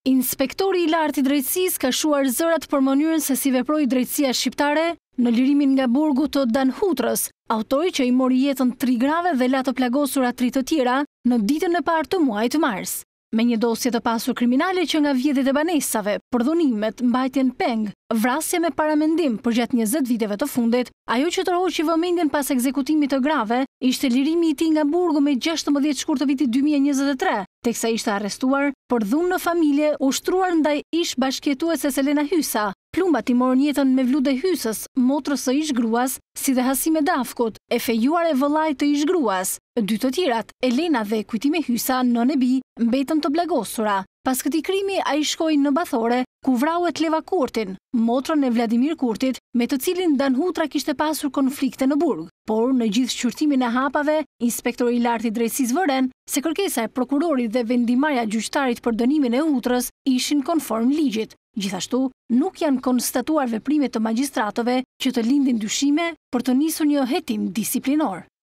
Inspektori i lartë i drejtësisë ka shuar zërat për mënyrën se si veproi drejtësia shqiptare në lirimin nga burgu të Danhutrës, autori që i mori jetën 3 grave dhe la të plagosura 3 të tjera në ditën e parë të muajit mars. Me një dosje të pasur kriminale që nga vjedhjet e banesave, përdhunimet, mbajtjen peng, vrasje me paramendim për gjatë 20 viteve të fundit, ajo që tërhoqi vëmendjen pas ekzekutimit të grave ishte lirimi i tij nga burgu me 16 shkurt të vitit 2023, teksa ishte arrestuar për dhunë në familje ushtruar ndaj ish bashkëjetueses Elena Hysa. Plumbat i morën jetën me Vlude Hysës, motrës së ish gruas, si dhe Hasime Dafkut, e fejuar e vëllait të ish gruas. 2 të tjerat, Elena dhe Kujtime Hysa, nën e bi, mbetën të plagosura. Pas këtij krimi, ai shkoi në Bathore, ku vrau Leva Kurtin, motrën e Vladimir Kurtit, me të cilin Danhutra kishte pasur konflikte në burg. Por në gjithë shqyrtimin e hapave, inspektori i lartë i drejtësisë vëren se kërkesa e prokurorit dhe vendimarrja e gjyqtarit për dënimin e Hutrës ishin konform ligjit. Gjithashtu, nuk janë konstatuar veprime të magjistratëve që të lindin dyshime për të nisur një hetim disiplinor.